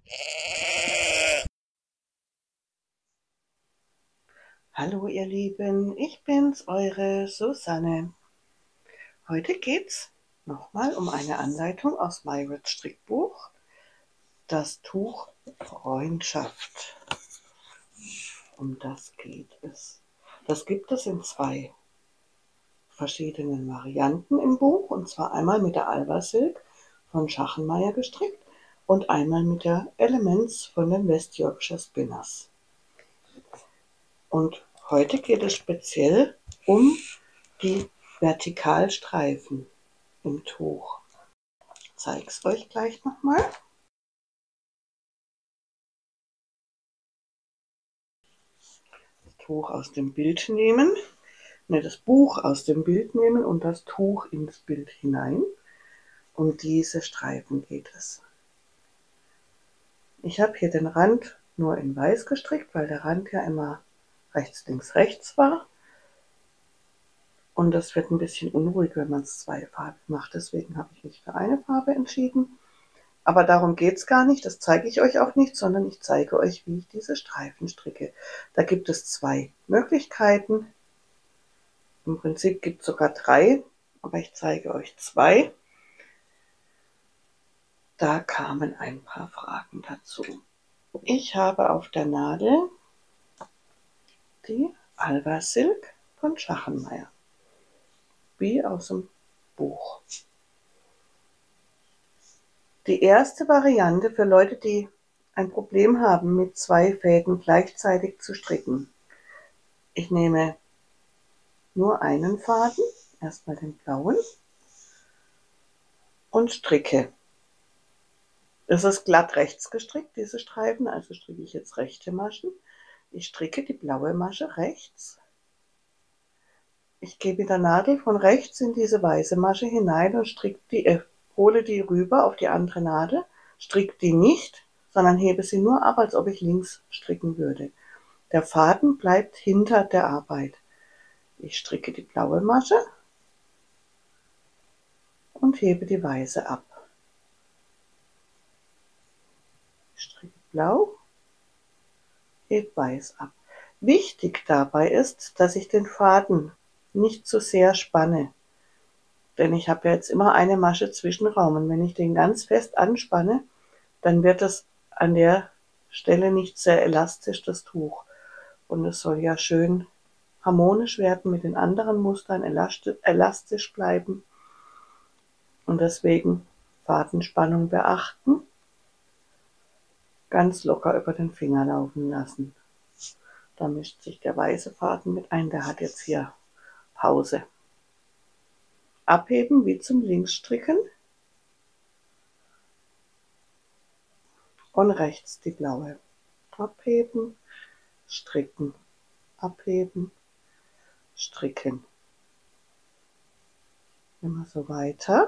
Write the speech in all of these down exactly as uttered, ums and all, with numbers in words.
Hallo ihr Lieben, ich bin's, eure Susanne. Heute geht's nochmal um eine Anleitung aus Myreds Strickbuch, das Tuch Freundschaft. Um das geht es. Das gibt es in zwei verschiedenen Varianten im Buch, und zwar einmal mit der Alba Silk von Schachenmeier gestrickt und einmal mit der Elements von den West Yorkshire Spinners. Und heute geht es speziell um die Vertikalstreifen im Tuch. Ich zeige es euch gleich nochmal. Das Tuch aus dem Bild nehmen, ne, das Buch aus dem Bild nehmen und das Tuch ins Bild hinein. Um diese Streifen geht es. Ich habe hier den Rand nur in weiß gestrickt, weil der Rand ja immer rechts, links, rechts war. Und das wird ein bisschen unruhig, wenn man es zweifarbig macht. Deswegen habe ich mich für eine Farbe entschieden. Aber darum geht es gar nicht, das zeige ich euch auch nicht, sondern ich zeige euch, wie ich diese Streifen stricke. Da gibt es zwei Möglichkeiten. Im Prinzip gibt es sogar drei, aber ich zeige euch zwei. Da kamen ein paar Fragen dazu. Ich habe auf der Nadel die Alba Silk von Schachenmeier, wie aus dem Buch. Die erste Variante für Leute, die ein Problem haben, mit zwei Fäden gleichzeitig zu stricken. Ich nehme nur einen Faden, erstmal den blauen, und stricke. Es ist glatt rechts gestrickt, diese Streifen, also stricke ich jetzt rechte Maschen. Ich stricke die blaue Masche rechts. Ich gehe mit der Nadel von rechts in diese weiße Masche hinein und stricke die, äh, hole die rüber auf die andere Nadel, stricke die nicht, sondern hebe sie nur ab, als ob ich links stricken würde. Der Faden bleibt hinter der Arbeit. Ich stricke die blaue Masche und hebe die weiße ab. Ich stricke blau, hebe weiß ab. Wichtig dabei ist, dass ich den Faden nicht zu sehr spanne. Denn ich habe ja jetzt immer eine Masche Zwischenraum. Und wenn ich den ganz fest anspanne, dann wird es an der Stelle nicht sehr elastisch, das Tuch. Und es soll ja schön harmonisch werden mit den anderen Mustern, elastisch bleiben. Und deswegen Fadenspannung beachten. Ganz locker über den Finger laufen lassen. Da mischt sich der weiße Faden mit ein, der hat jetzt hier Pause. Abheben wie zum Linksstricken und rechts die blaue. Abheben, stricken, abheben, stricken. Immer so weiter.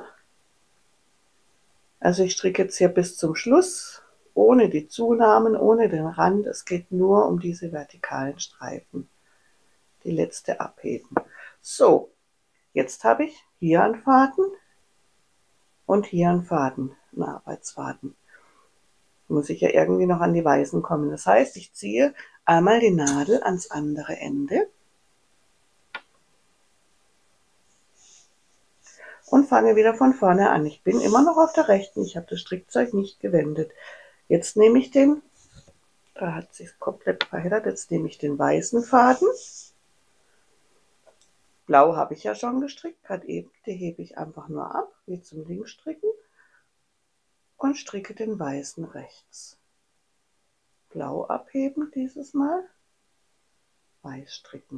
Also ich stricke jetzt hier bis zum Schluss, ohne die Zunahmen, ohne den Rand. Es geht nur um diese vertikalen Streifen. Die letzte abheben. So, jetzt habe ich hier einen Faden und hier einen Faden, einen Arbeitsfaden. Muss ich ja irgendwie noch an die weißen kommen. Das heißt, ich ziehe einmal die Nadel ans andere Ende und fange wieder von vorne an. Ich bin immer noch auf der rechten, ich habe das Strickzeug nicht gewendet. Jetzt nehme ich den, da hat sich komplett verheddert, jetzt nehme ich den weißen Faden. Blau habe ich ja schon gestrickt, gerade eben, die hebe ich einfach nur ab, wie zum Linksstricken, und stricke den weißen rechts. Blau abheben dieses Mal, weiß stricken.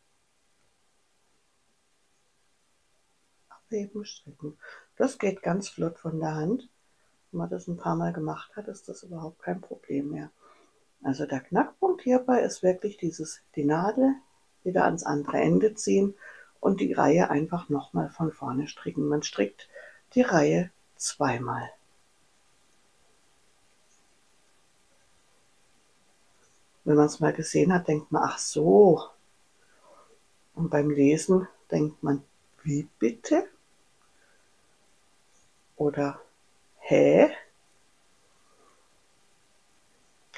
Abheben, stricken. Das geht ganz flott von der Hand. Wenn man das ein paar Mal gemacht hat, ist das überhaupt kein Problem mehr. Also der Knackpunkt hierbei ist wirklich dieses, die Nadel wieder ans andere Ende ziehen und die Reihe einfach nochmal von vorne stricken. Man strickt die Reihe zweimal. Wenn man es mal gesehen hat, denkt man, ach so. Und beim Lesen denkt man, wie bitte? Oder hä?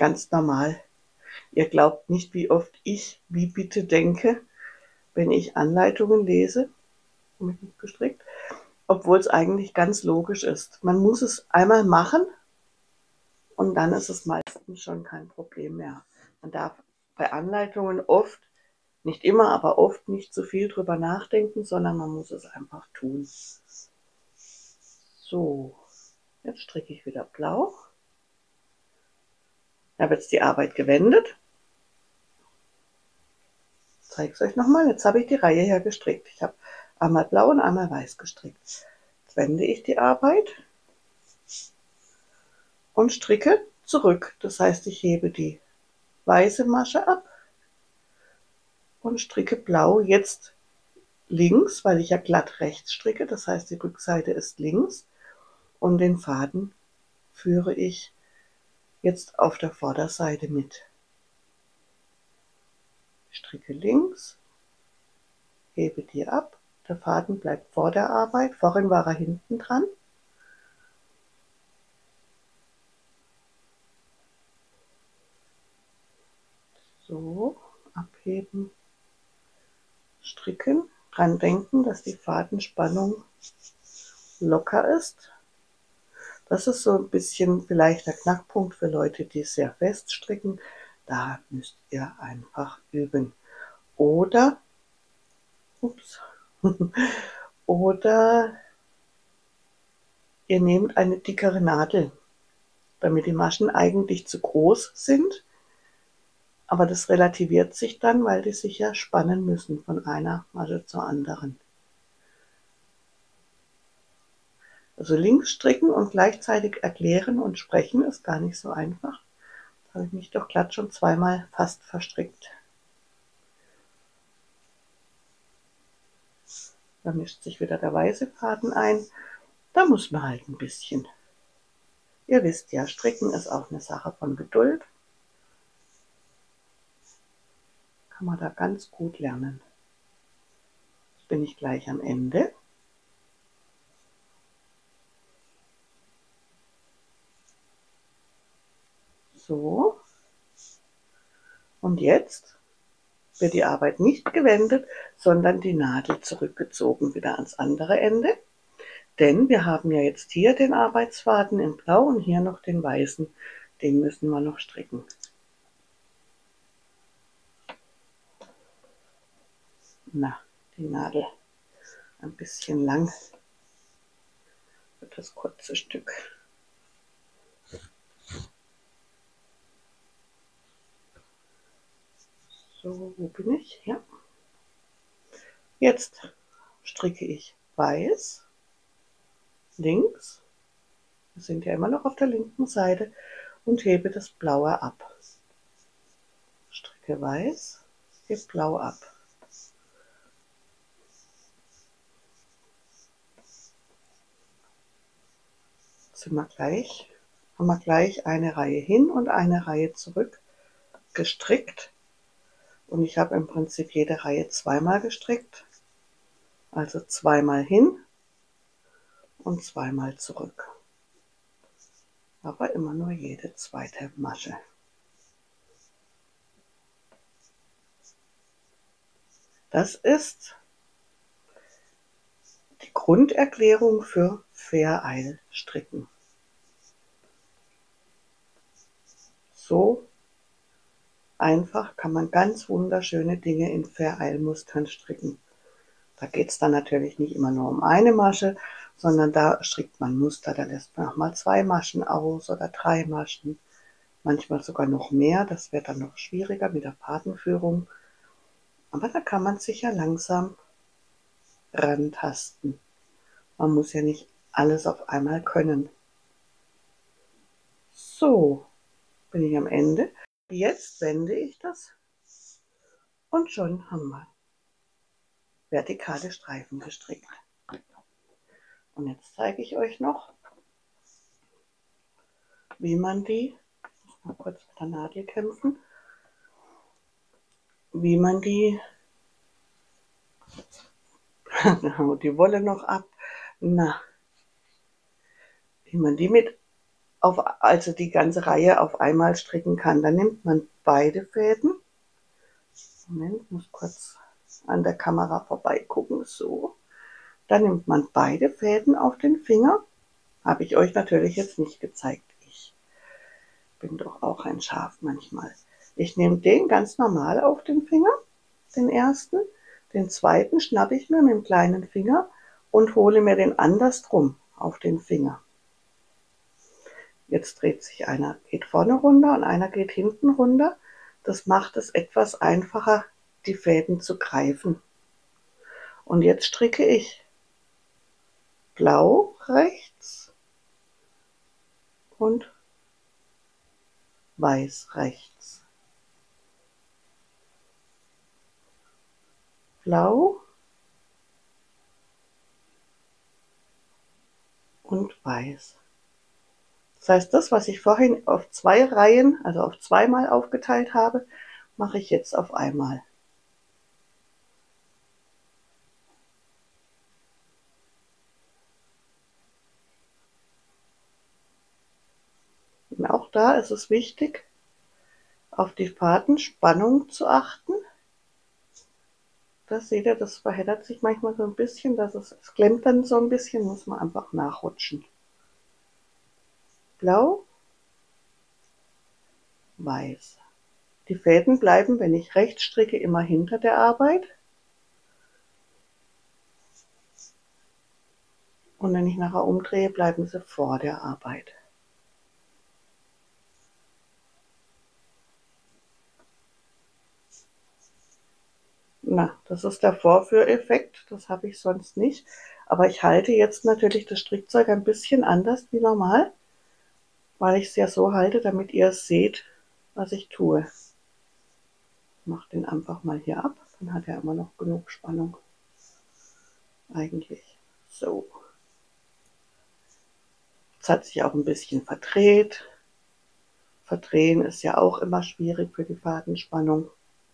ganz normal. Ihr glaubt nicht, wie oft ich wie bitte denke, wenn ich Anleitungen lese, gestrickt, obwohl es eigentlich ganz logisch ist. Man muss es einmal machen und dann ist es meistens schon kein Problem mehr. Man darf bei Anleitungen oft, nicht immer, aber oft nicht zu viel drüber nachdenken, sondern man muss es einfach tun. So, jetzt stricke ich wieder blau. Ich habe jetzt die Arbeit gewendet. Ich zeige es euch nochmal. Jetzt habe ich die Reihe her gestrickt. Ich habe einmal blau und einmal weiß gestrickt. Jetzt wende ich die Arbeit und stricke zurück. Das heißt, ich hebe die weiße Masche ab und stricke blau jetzt links, weil ich ja glatt rechts stricke. Das heißt, die Rückseite ist links und den Faden führe ich jetzt auf der Vorderseite mit. Ich stricke links, hebe die ab, der Faden bleibt vor der Arbeit, vorhin war er hinten dran. So, abheben, stricken, dran denken, dass die Fadenspannung locker ist. Das ist so ein bisschen vielleicht der Knackpunkt für Leute, die sehr fest stricken. Da müsst ihr einfach üben. Oder, ups, oder ihr nehmt eine dickere Nadel, damit die Maschen eigentlich zu groß sind. Aber das relativiert sich dann, weil die sich ja spannen müssen von einer Masche zur anderen. Also links stricken und gleichzeitig erklären und sprechen ist gar nicht so einfach. Da habe ich mich doch glatt schon zweimal fast verstrickt. Da mischt sich wieder der weiße Faden ein. Da muss man halt ein bisschen. Ihr wisst ja, stricken ist auch eine Sache von Geduld. Kann man da ganz gut lernen. Jetzt bin ich gleich am Ende. So. Und jetzt wird die Arbeit nicht gewendet, sondern die Nadel zurückgezogen wieder ans andere Ende. Denn wir haben ja jetzt hier den Arbeitsfaden in Blau und hier noch den weißen. Den müssen wir noch stricken. Na, die Nadel ein bisschen lang für das kurze Stück. So, wo bin ich? Ja. Jetzt stricke ich weiß, links, wir sind ja immer noch auf der linken Seite, und hebe das Blaue ab. Stricke weiß, hebe Blau ab. Sind wir gleich, haben wir gleich eine Reihe hin und eine Reihe zurück gestrickt. Und ich habe im Prinzip jede Reihe zweimal gestrickt. Also zweimal hin und zweimal zurück. Aber immer nur jede zweite Masche. Das ist die Grunderklärung für Vereilstricken. So einfach kann man ganz wunderschöne Dinge in Vereilmustern stricken. Da geht es dann natürlich nicht immer nur um eine Masche, sondern da strickt man Muster, da lässt man auch mal zwei Maschen aus oder drei Maschen, manchmal sogar noch mehr, das wird dann noch schwieriger mit der Fadenführung. Aber da kann man sich ja langsam rantasten. Man muss ja nicht alles auf einmal können. So, bin ich am Ende. Jetzt wende ich das und schon haben wir vertikale Streifen gestrickt. Und jetzt zeige ich euch noch, wie man die, ich muss mal kurz mit der Nadel kämpfen, wie man die, die Wolle noch ab, na, wie man die mit auf, also die ganze Reihe auf einmal stricken kann. Dann nimmt man beide Fäden. Moment, ich muss kurz an der Kamera vorbei gucken. So. Dann nimmt man beide Fäden auf den Finger. Habe ich euch natürlich jetzt nicht gezeigt. Ich bin doch auch ein Schaf manchmal. Ich nehme den ganz normal auf den Finger, den ersten. Den zweiten schnappe ich mir mit dem kleinen Finger und hole mir den andersrum auf den Finger. Jetzt dreht sich einer, geht vorne runter und einer geht hinten runter. Das macht es etwas einfacher, die Fäden zu greifen. Und jetzt stricke ich blau rechts und weiß rechts. Blau und weiß. Das heißt, das, was ich vorhin auf zwei Reihen, also auf zweimal aufgeteilt habe, mache ich jetzt auf einmal. Und auch da ist es wichtig, auf die Fadenspannung zu achten. Das seht ihr, das verheddert sich manchmal so ein bisschen, dass es, es klemmt dann so ein bisschen, muss man einfach nachrutschen. Blau, weiß. Die Fäden bleiben, wenn ich rechts stricke, immer hinter der Arbeit. Und wenn ich nachher umdrehe, bleiben sie vor der Arbeit. Na, das ist der Vorführeffekt, das habe ich sonst nicht. Aber ich halte jetzt natürlich das Strickzeug ein bisschen anders wie normal, weil ich es ja so halte, damit ihr es seht, was ich tue. Ich mache den einfach mal hier ab, dann hat er immer noch genug Spannung. Eigentlich so. Jetzt hat sich auch ein bisschen verdreht. Verdrehen ist ja auch immer schwierig für die Fadenspannung.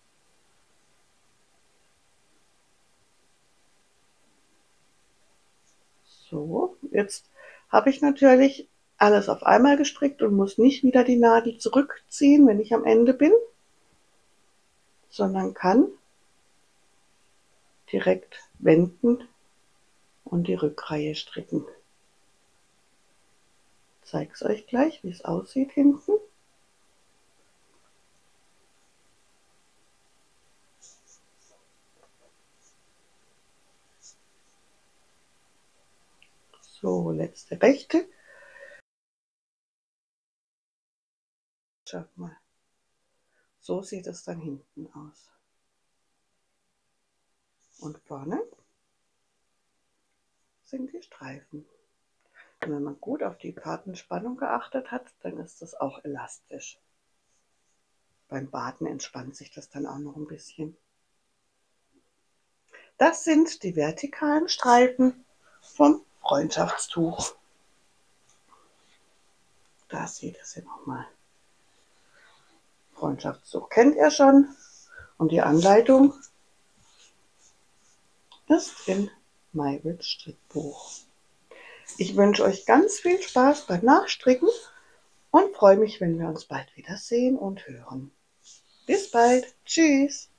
So, jetzt habe ich natürlich alles auf einmal gestrickt und muss nicht wieder die Nadel zurückziehen, wenn ich am Ende bin, sondern kann direkt wenden und die Rückreihe stricken. Ich zeige es euch gleich, wie es aussieht hinten. So, letzte rechte. Schaut mal. So sieht es dann hinten aus. Und vorne sind die Streifen. Und wenn man gut auf die Fadenspannung geachtet hat, dann ist das auch elastisch. Beim Baden entspannt sich das dann auch noch ein bisschen. Das sind die vertikalen Streifen vom Freundschaftstuch. Da seht ihr sie nochmal. Freundschaftstuch kennt ihr schon und die Anleitung ist in Maybells Strickbuch. Ich wünsche euch ganz viel Spaß beim Nachstricken und freue mich, wenn wir uns bald wieder sehen und hören. Bis bald. Tschüss.